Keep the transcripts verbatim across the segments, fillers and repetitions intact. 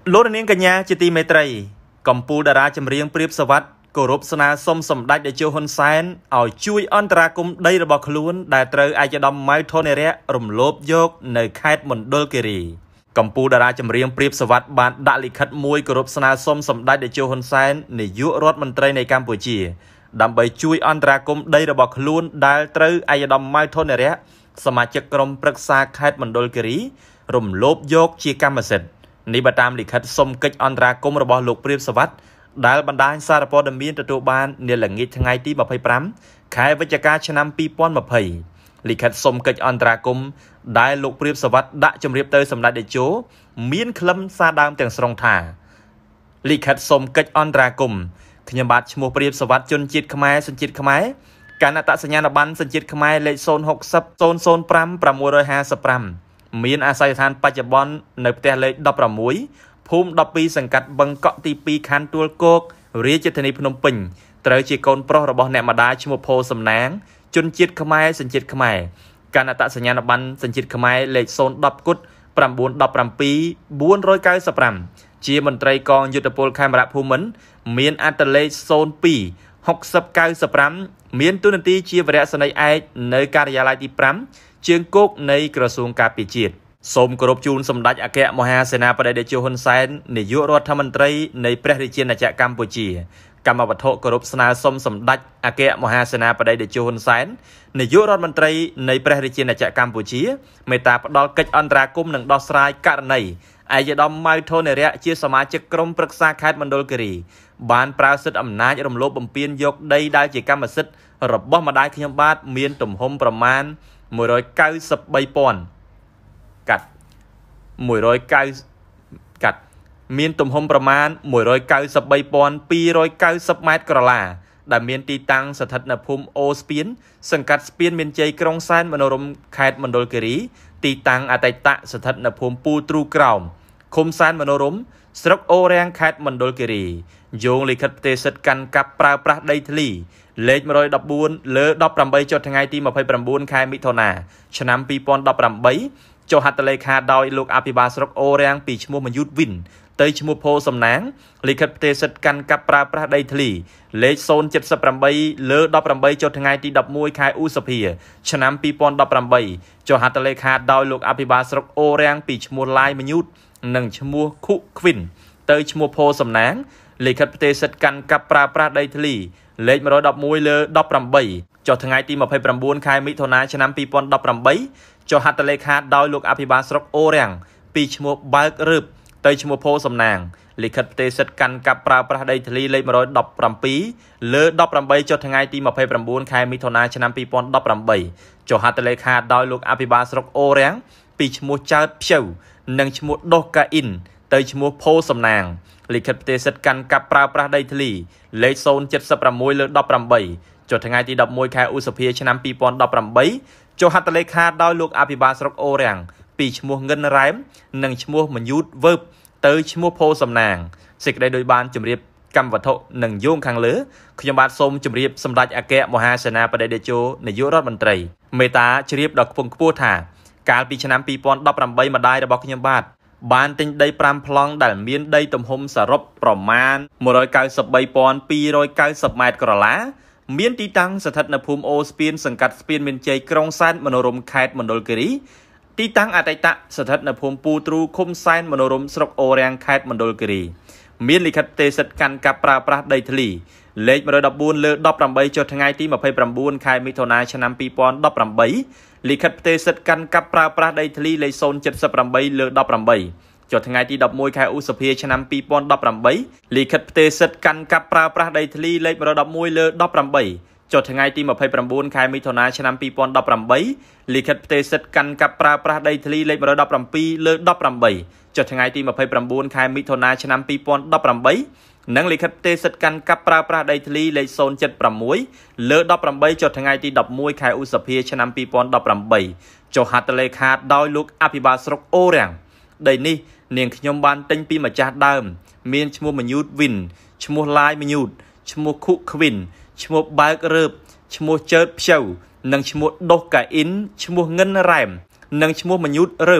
លោកនាងកញ្ញាជាទីមេត្រីកម្ពុជាតារាចម្រៀងព្រាបសវັດគោរពស្នើសុំសម្ដេចតេជោហ៊ុនសែនឲ្យជួយអន្តរាគមន៍ដីរបស់ខ្លួនដែលត្រូវឯកឧត្តមម៉ៅថនរៈរំលោភយកនៅខេត្តមណ្ឌលគិរីកម្ពុជាតារាចម្រៀងព្រាបសវັດបានដាក់លិខិតមួយគោរពស្នើសុំសម្ដេចតេជោហ៊ុនសែននាយករដ្ឋមន្ត្រីនៃកម្ពុជាដើម្បីជួយអន្តរាគមន៍ដីរបស់ខ្លួនដែលត្រូវឯកឧត្តមម៉ៅថនរៈសមាជិកក្រុមប្រឹក្សាខេត្តមណ្ឌលគិរីរំលោភយកជាកម្មសិទ្ធិនេះបើតាមលិខិតសុំកិច្ចអន្តរាគមន៍របស់លោកព្រាបសវັດដែលបណ្ដាញសារព័ត៌មានទទួលបាននាល្ងាចថ្ងៃទីម្ភៃប្រាំខែវិច្ឆិកាឆ្នាំពីរពាន់ម្ភៃលិខិតសុំកិច្ចអន្តរាគមន៍ដែលលោកព្រាបសវັດដាក់ជម្រាបទៅសម្ដេចតេជោមានខ្លឹមសារដើមទាំងស្រុងថាលិខិតសុំកិច្ចអន្តរាគមន៍ខ្ញុំបាទឈ្មោះព្រាបសវັດជនជាតិខ្មែរសញ្ជាតិខ្មែរកណ្ណតសញ្ញាណប័ណ្ណសញ្ជាតិខ្មែរលេខศูนย์ หก ศูนย์ ศูนย์ ศูนย์ ห้า หก ห้า ห้าមានអាសយដ្ឋានបច្ចុប្បន្ននៅផ្ទះលេខដប់ប្រាំមួយ ភូមិដប់ពីរសង្កាត់បឹងកក់ទីពីរខណ្ឌទួលគោករាជធានីភ្នំពេញត្រូវជាកូនប្រុសរបស់អ្នកម្ដាយឈ្មោះផូសំណាងជនជាតិខ្មែរសញ្ជាតិខ្មែរកណ្ណតសញ្ញាណប័ណ្ណសញ្ជាតិខ្មែរលេខศูนย์ ដប់គុត ៩១៧ បួនរយកៅសិបប្រាំជាមន្ត្រីកងយុទ្ធពលខេមរៈភូមិន្ទមានអត្តលេខศูนย์ ពីរ หก ศูนย์ เก้า ប្រាំមានតួនាទីជាវរៈសេនីយ៍ឯកនៅការិយាល័យទីប្រាំជើងគោកនៃក្រសួងការពារជាតិសូមគោរពជូនសម្ដេចអគ្គមហាសេនាបតីតេជោហ៊ុនសែននាយករដ្ឋមន្ត្រីនៃព្រះរាជាណាចក្រកម្ពុជាកម្មវត្ថុគោរពស្នើសុំសម្ដេចអគ្គមហាសេនាបតីតេជោហ៊ុនសែននាយករដ្ឋមន្ត្រីនៃព្រះរាជាណាចក្រកម្ពុជាមេត្តាផ្ដល់កិច្ចអន្តរាគមន៍និងដោះស្រាយករណីឯកឧត្តមម៉ៅថនរៈជាសមាជិកក្រុមប្រឹក្សាខេត្តមណ្ឌលគិរីបានប្រើសិទ្ធិអំណាចរំលោភបំពានយកដីដែលជាកម្មសិទ្ធិរបស់ម្ដាយខ្ញុំបាទមានទំហំប្រមាណមួយរយកៅសិបបីពាន់កាត់មួយរយកៅកាត់មានទំហំប្រមាណមួយរយកៅសិបបីពាន់ពីររយកៅសិបម៉ែត្រក្រឡាដែលមានទីតាំងស្ថិតនៅភូមិអូស្ពានសង្កាត់ស្ពានមានជ័យក្រុងសែនមនោរម្យខេត្តមណ្ឌលគិរីទីតាំងអតីតស្ថិតនៅភូមិពូទ្រូក្រោមឃុំសែនមនោរម្យស្រុកអូរាំងខេត្តមណ្ឌលគិរីយោងលិខិតផ្ទេរសិទ្ធិកាន់កាប់ប្រើប្រាស់ដីធ្លីលេខមួយរយដប់បួនលើដប់ប្រាំបីចុះថ្ងៃទីម្ភៃប្រាំបួនខែមិថុនាឆ្នាំពីរពាន់ដប់ប្រាំបីចុះហត្ថលេខាដោយលោកអភិបាលស្រុកអូរាំងពីឈ្មោះមយុទ្ធវិនទៅឈ្មោះផូសំណាងលិខិតផ្ទេរសិទ្ធិកាន់កាប់ប្រើប្រាស់ដីធ្លីលេខศูนย์ เจ็ด แปด លើដប់ប្រាំបីចុះថ្ងៃទីដប់មួយខែឧសភាឆ្នាំពីរពាន់ដប់ប្រាំបីចុះហត្ថលេខាដោយលោកអភិបាលស្រុកអូរាំងពីឈ្មោះឡាយមយុទ្ធនិងឈ្មោះខុខ្វិនទៅឈ្មោះផូសំណាងលិខិតផ្ទេរសិទ្ធិកាន់កាប់ប្រើប្រាស់ដីធ្លីលេខមួយរយដប់មួយលើដប់ប្រាំបីចុះថ្ងៃទីម្ភៃប្រាំបួនខែមិថុនាឆ្នាំពីរពាន់ដប់ប្រាំបីចុះហត្ថលេខាដោយលោកអភិបាលស្រុកអូរាំងពីឈ្មោះបើករឺបទៅឈ្មោះផូសំណាងលិខិតផ្ទេរសិទ្ធិកាន់កាប់ប្រើប្រាស់ដីធ្លីលេខមួយរយដប់ប្រាំពីរលើដប់ប្រាំបីចុះថ្ងៃទីម្ភៃប្រាំបួនខែមិថុនាឆ្នាំពីរពាន់ដប់ប្រាំបីចុះហត្ថលេខាដោយលោកអភិបាលស្រុកអូរាំងពីឈ្មោះចើតភៅនិងឈ្មោះដុសកាអ៊ីនទៅឈ្មោះផូសំណាងលិខិតផ្ទេរសិទ្ធិកាន់កាប់ប្រើប្រាស់ដីធ្លីលេខศูนย์ เจ็ด หก លើដប់ប្រាំបីចុះថ្ងៃទីដប់មួយខែឧសភាឆ្នាំពីរពាន់ដប់ប្រាំបីចុះហត្ថលេខាដោយលោកអភិបាលស្រុកអូរាំងពីឈ្មោះងិនរ៉ែមនិងឈ្មោះមយុទ្ធវើបទៅឈ្មោះផូសំណាងសេចក្តីដោយបានជម្រាបកម្មវត្ថុនិងយោងខាងលើខ្ញុំបាទសូមជម្រាបសម្ដេចអគ្គមហាសេនាបតីតេជោនាយករដ្ឋមន្ត្រីមេត្តាជ្រាបដល់ខ្ពង់ខ្ពស់ថាកាលពីឆ្នាំពីរពាន់ដប់ប្រាំបីម្ដាយរបស់ខ្ញុំបាទបានទិញដីប្រាំប្លង់ដែលមានដីទំហំសរុបប្រមាណមួយរយកៅសិបបីពាន់ពីររយកៅសិបម៉ែត្រក្រឡាមានទីតាំងស្ថិតនៅភូមិអូស្ពានសង្កាត់ស្ពានមានជ័យក្រុងសែនមនោរម្យខេត្តមណ្ឌលគិរីទីតាំងអតីតស្ថិតនៅភូមិពូទ្រូឃុំសែនមនោរម្យស្រុកអូរាំងខេត្តមណ្ឌលគិរីមានលិខិតផ្ទេរសិទ្ធិកាន់កាប់ប្រើប្រាស់ដីធ្លីលេខមួយរយដប់បួនលើដប់ប្រាំបីចុះថ្ងៃទីម្ភៃប្រាំបួនខែមិថុនាឆ្នាំពីរពាន់ដប់ប្រាំបីលិខិតផ្ទេរសិទ្ធិកាន់កាប់ប្រើប្រាស់ដីធ្លីលេខศูนย์ เจ็ด แปด លើដប់ប្រាំបីចុះថ្ងៃទីដប់មួយខែឧសភាឆ្នាំពីរពាន់ដប់ប្រាំបីលិខិតផ្ទេរសិទ្ធិកាន់កាប់ប្រើប្រាស់ដីធ្លីលេខមួយរយដប់មួយលើដប់ប្រាំបីចុះថ្ងៃទីម្ភៃប្រាំបួនខែមិថុនាឆ្នាំពីរពាន់ដប់ប្រាំបីលិខិតផ្ទេរសិទ្ធិកាន់កាប់ប្រើប្រាស់ដីធ្លីលេខមួយរយដប់ប្រាំពីរលើដប់ប្រាំបីចុះថ្ងៃទីម្ភៃប្រាំបួនខែមិថុនាឆ្នាំពីរពាន់ដប់ប្រាំបីនិងលិខិតផ្ទេរសិទ្ធិកាន់កាប់ប្រើប្រាស់ដីធ្លីលេខศูนย์ เจ็ด หก លើដប់ប្រាំបីចុះថ្ងៃទីដប់មួយខែឧសភាឆ្នាំពីរពាន់ដប់ប្រាំបីចុះហត្ថលេខាដោយលោកអភិបាលស្រុកអូរាំងដីនេះនាងខ្ញុំបានទិញពីម្ចាស់ដើមមានឈ្មោះមយុទ្ធវិនឈ្មោះឡាយមយុទ្ធឈ្មោះខុខ្វិនឈ្មោះបើករឺបឈ្មោះចើតភៅនិងឈ្មោះដុសកាអ៊ីនឈ្មោះងិនរ៉ែមនិងឈ្មោះមយុទ្ធរើប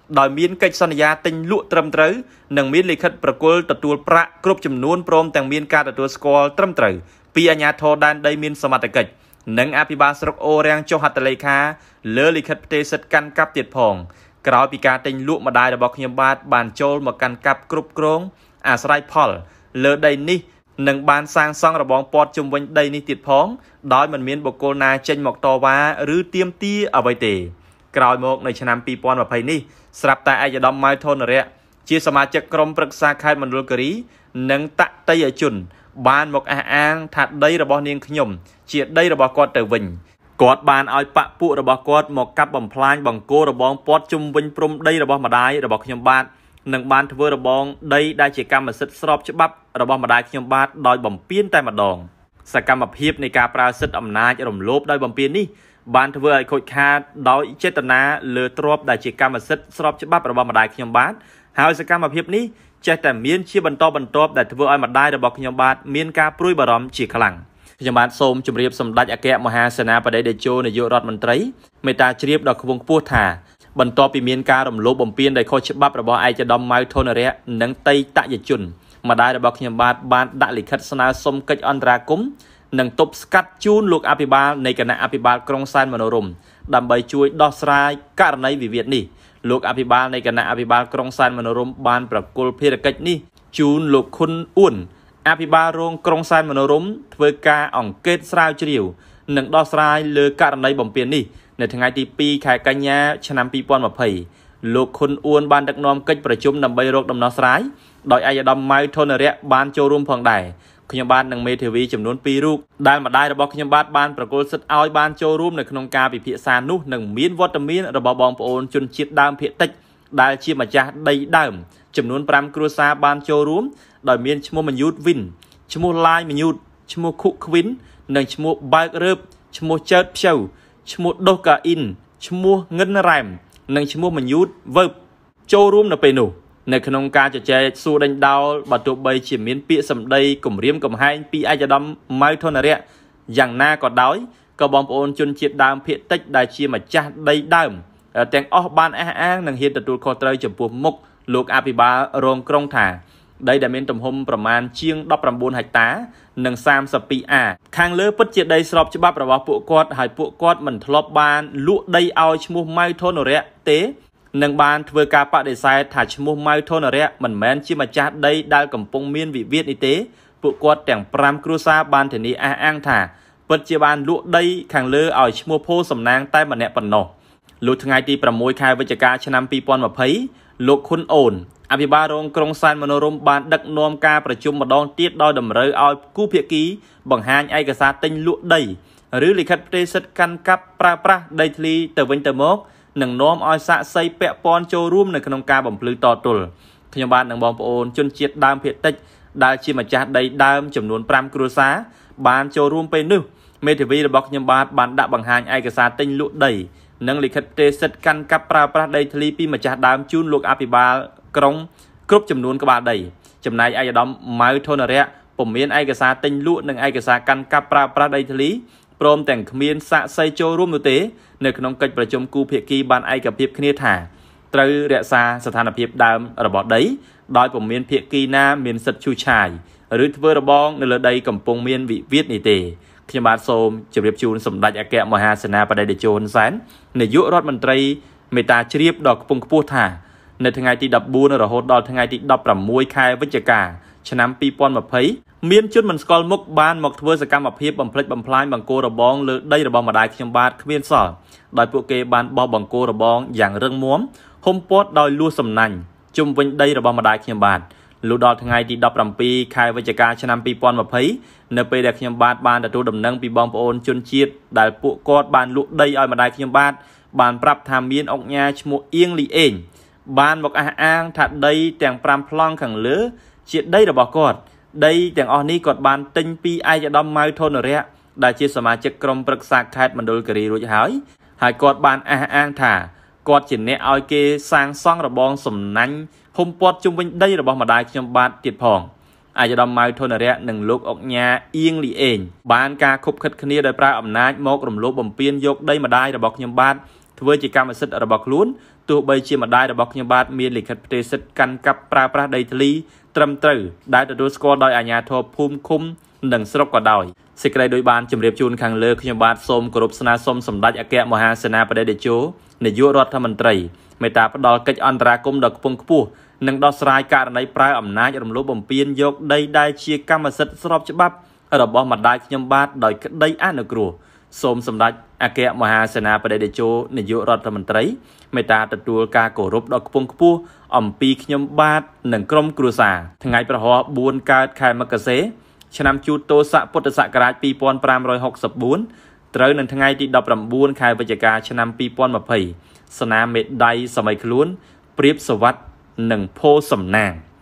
ដោយមានកិច្ចសន្យាទិញលក់ត្រឹមត្រូវនិងមានលិខិតប្រគល់ទទួលប្រាក់គ្រប់ចំនួនព្រមទាំងមានការទទួលស្គាល់ត្រឹមត្រូវពីអាជ្ញាធរដែនដីមានសមត្ថកិច្ចនិងអភិបាលស្រុកអូរាំងចុះហត្ថលេខាលើលិខិតផ្ទេរសិទ្ធិកាន់កាប់ទៀតផងក្រោយពីការទិញលក់ម្ដាយរបស់ខ្ញុំបាទបានចូលមកកាន់កាប់គ្រប់គ្រងអាស្រ័យផលលើដីនេះនឹងបានសាងសង់របងព័ទ្ធជុំវិញដីនេះទៀតផងដោយមិនមានបុគ្គលណាចេញមកតវ៉ាឬទាមទារអ្វីទេក្រោយមកនៅឆ្នាំពីរពាន់ម្ភៃនេះស្រាប់តែឯកឧត្តមម៉ៅថនរៈជាសមាជិកក្រុមប្រឹក្សាខេត្តមណ្ឌលគិរីនិងតតេយ្យជនបានមកអះអាងថាដីរបស់នាងខ្ញុំជាដីរបស់គាត់ទៅវិញគាត់បានឲ្យបពពួករបស់គាត់មកកាប់បំផ្លាញបង្គោលរបងព័ទ្ធជុំវិញព្រំដីរបស់ម្ដាយរបស់ខ្ញុំបាទនិងបានធ្វើរបងដីដែលជាកម្មសិទ្ធិស្របច្បាប់របស់ម្ដាយខ្ញុំបាទដោយបំពានតែម្ដងសកម្មភាពនៃការប្រើសិទ្ធិអំណាចរំលោភដោយបំពាននេះបានធ្វើឲ្យខូចខាតដោយចេតនាលើទ្រព្យដែលជាកម្មសិទ្ធិស្របច្បាប់របស់ម្ដាយខ្ញុំបាទហើយសកម្មភាពនេះចេះតែមានជាបន្តបន្ទាប់ដែលធ្វើឲ្យម្ដាយរបស់ខ្ញុំបាទមានការព្រួយបារម្ភជាខ្លាំងខ្ញុំបាទសូមជម្រាបសម្ដេចអគ្គមហាសេនាបតីតេជោនាយករដ្ឋមន្ត្រីមេត្តាជ្រាបដល់ខ្ពង់ខ្ពស់ថាបន្ទាប់ពីមានការរំលោភបំពានដោយខុសច្បាប់របស់ឯកឧត្តមម៉ៅថនរៈនិងតីតយជនម្ដាយរបស់ខ្ញុំបាទបានដាក់លិខិតស្នើសុំកិច្ចអន្តរាគមន៍និងទប់ស្កាត់ជូនលោកអភិបាលនៃគណៈអភិបាលក្រុងសែនមនោរម្យដើម្បីជួយដោះស្រាយករណីវិវាទនេះលោកអភិបាលនៃគណៈអភិបាលក្រុងសែនមនោរម្យបានប្រគល់ភារកិច្ចនេះជូនលោកខុនអ៊ួនអភិបាលរងក្រុងសែនមនោរម្យធ្វើការអង្កេតស្រាវជ្រាវនិងដោះស្រាយលើករណីបំពាននេះនៅថ្ងៃទីពីរខែកញ្ញាឆ្នាំពីរពាន់ម្ភៃលោកខុនអ៊ួនបានដឹកនាំកិច្ចប្រជុំដើម្បីរកដំណោះស្រាយដោយឯកឧត្តមម៉ៅថនរៈបានចូលរួមផងដែរខ្ញុំបាទនិងមេធាវីចំនួនពីររូបដែលម្ដាយរបស់ខ្ញុំបាទបានប្រគល់សិទ្ធិឲ្យបានចូលរួមនៅក្នុងការពិភាក្សានោះនិងមានវត្តមានរបស់បងប្អូនជនជាតិដើមភាគតិចដែលជាម្ចាស់ដីដើមចំនួនប្រាំគ្រួសារបានចូលរួមដោយមានឈ្មោះមញូតវិនឈ្មោះឡាយមញូតឈ្មោះខុខ្វិននិងឈ្មោះបើករើបឈ្មោះចើតផ្ជូវឈ្មោះដុសកាអ៊ីនឈ្មោះងិនរ៉ែមនិងឈ្មោះមញូតវើបចូលរួមនៅពេលនោះនៅក្នុងការជជែកសួរដេញដោលបើទោះបីជាមានពាក្យសម្ដីគំរាមកំហែងពីឯកឧត្តមម៉ៅថនរៈយ៉ាងណាក៏ដោយក៏បងប្អូនជនជាតិដើមភាគតិចដែលជាម្ចាស់ដីដើមទាំងអស់បានអះអាងនិងហ៊ានទទួលខុសត្រូវចំពោះមុខលោកអភិបាលរងក្រុងថាដីដែលមានទំហំប្រមាណជាងដប់ប្រាំបួនហិកតានិងសាមសិបពីរអាខាងលើពិតជាដីស្របច្បាប់របស់ពួកគាត់ហើយពួកគាត់មិនធ្លាប់បានលក់ដីឲ្យឈ្មោះម៉ៅថនរៈទេនិងបានធ្វើការបដិសេធថាឈ្មោះម៉ៅថនរៈមិនមែនជាម្ចាស់ដីដែលកំពុងមានវិវាទនេះទេពួកគាត់ទាំងប្រាំគ្រួសារបានធានាអះអាងថាពិតជាបានលក់ដីខាងលើឲ្យឈ្មោះភូសំណាងតែម្នាក់ប៉ុណ្ណោះលុះថ្ងៃទីប្រាំមួយខែវិច្ឆិកាឆ្នាំពីរពាន់ម្ភៃលោកខុនអូនអភិបាលរងក្រុងសែនមនោរម្យបានដឹកនាំការប្រជុំម្ដងទៀតដោយតម្រូវឲ្យគូភាគីបង្ហាញឯកសារទិញលក់ដីឬលិខិតផ្ទេរសិទ្ធិកាន់កាប់ប្រើប្រាស់ដីធ្លីទៅវិញទៅមកនិងនាំឲ្យសាក្សីពាក់ព័ន្ធចូលរួមនៅក្នុងការបំភ្លឺតទល់ខ្ញុំបាទនិងបងប្អូនជនជាតិដើមភាគតិចដែលជាម្ចាស់ដីដើមចំនួនប្រាំគ្រួសារបានចូលរួមពេលនោះមេធាវីរបស់ខ្ញុំបាទបានដាក់បង្ហាញឯកសារទិញលក់ដីនិងលិខិតផ្ទេរសិទ្ធិកាន់កាប់ប្រើប្រាស់ដីធ្លីពីម្ចាស់ដើមជូនលោកអភិបាលក្រុងគ្រប់ចំនួនក្បាលដីចំណែកឯកឧត្តមម៉ៅថនរៈពុំមានឯកសារទិញលក់និងឯកសារកាន់កាប់ប្រើប្រាស់ដីធ្លីព្រមទាំងគ្មានសាក្សីចូលរួមនោះទេនៅក្នុងកិច្ចប្រជុំគូភាគីបានឯកភាពគ្នាថាត្រូវរក្សាស្ថានភាពដើមរបស់ដីដោយពុំមានភាគីណាមានសិទ្ធិឈូសឆាយឬធ្វើរបងនៅលើដីកំពុងមានវិវាទនេះទេខ្ញុំបាទសូមជម្រាបជូនសម្ដេចអគ្គមហាសេនាបតីតេជោហ៊ុនសែននាយករដ្ឋមន្ត្រីមេត្តាជ្រាបដល់ខ្ពង់ខ្ពស់ថានៅថ្ងៃទីដប់បួនរហូតដល់ថ្ងៃទីដប់ប្រាំមួយខែវិច្ឆិកាឆ្នាំពីរពាន់ម្ភៃមានជនមិនស្គាល់មុខបានមកធ្វើសកម្មភាពបំផ្លិចបំផ្លាញបង្គោលរបងលើដីរបស់ម្ដាយខ្ញុំបាទគ្មានសល់ដោយពួកគេបានបោះបង្គោលរបងយ៉ាងរឹងមាំហុំព័ទ្ធដោយលួសសំណាញ់ជុំវិញដីរបស់ម្ដាយខ្ញុំបាទលុះដល់ថ្ងៃទីដប់ប្រាំពីរខែវិច្ឆិកាឆ្នាំពីរពាន់ម្ភៃនៅពេលដែលខ្ញុំបាទបានទទួលដំណឹងពីបងប្អូនជនជាតិដែលពួកគាត់បានលក់ដីឲ្យម្ដាយខ្ញុំបាទបានប្រាប់ថាមានអង្គញាឈ្មោះអៀងលីអេងបានមកអះអាងថាដីទាំងប្រាំប្លង់ខាងលើជាដីរបស់គាត់ដីទាំងអស់នេះគាត់បានទិញពីឯកឧត្តមម៉ៅថនរៈដែលជាសមាជិកក្រុមប្រឹក្សាខេត្តមណ្ឌលគិរីរួចហើយហើយគាត់បានអះអាងថាគាត់ជាអ្នកឲ្យគេសាងសង់របងសំណាញ់ហុំព័ទ្ធជុំវិញដីរបស់ម្ដាយខ្ញុំបាទទៀតផងឯកឧត្តមម៉ៅថនរៈនិងលោកអុកញ៉ាអៀងលីអេងបានការខុបខិតគ្នាដោយប្រើអំណាចមករំលោភបំពានយកដីម្ដាយរបស់ខ្ញុំបាទធ្វើជាកម្មសិទ្ធិរបស់ខ្លួនទោះបីជាម្ដាយរបស់ខ្ញុំបាទមានលិខិតផ្ទេរសិទ្ធិកាន់កាប់ប្រើប្រាស់ដីធ្លីត្រឹមត្រូវដែលទទួលស្គាល់ដោយអាជ្ញាធរភូមិឃុំនិងស្រុកក៏ដោយសេចក្តីដោយបានជម្រាបជូនខាងលើខ្ញុំបាទសូមគោរពស្នើសុំសម្ដេចអគ្គមហាសេនាបតីតេជោនាយករដ្ឋមន្ត្រីមេត្តាផ្ដល់កិច្ចអន្តរាគមន៍ដ៏ខ្ពង់ខ្ពស់និងដោះស្រាយករណីប្រើអំណាចរំលោភបំពានយកដីដែលជាកម្មសិទ្ធិស្របច្បាប់របស់ម្ដាយខ្ញុំបាទដោយក្តីអនុគ្រោះសូមសម្ដេចអគ្គមហាសេនាបតីតេជោនាយករដ្ឋមន្ត្រីមេត្តាទទួលការគោរពដ៏ខ្ពង់ខ្ពស់អំពីខ្ញុំបាទនិងក្រុមគ្រួសារថ្ងៃប្រហោះបួនកើតខែមករាឆ្នាំជូតទស័កពុទ្ធសករាជពីរពាន់ប្រាំរយហកសិបបួនត្រូវនៅថ្ងៃទីដប់ប្រាំបួនខែវិច្ឆិកាឆ្នាំពីរពាន់ម្ភៃស្នាមមេដៃសម័យខ្លួនព្រៀបសវ័តនិងផូសំណាង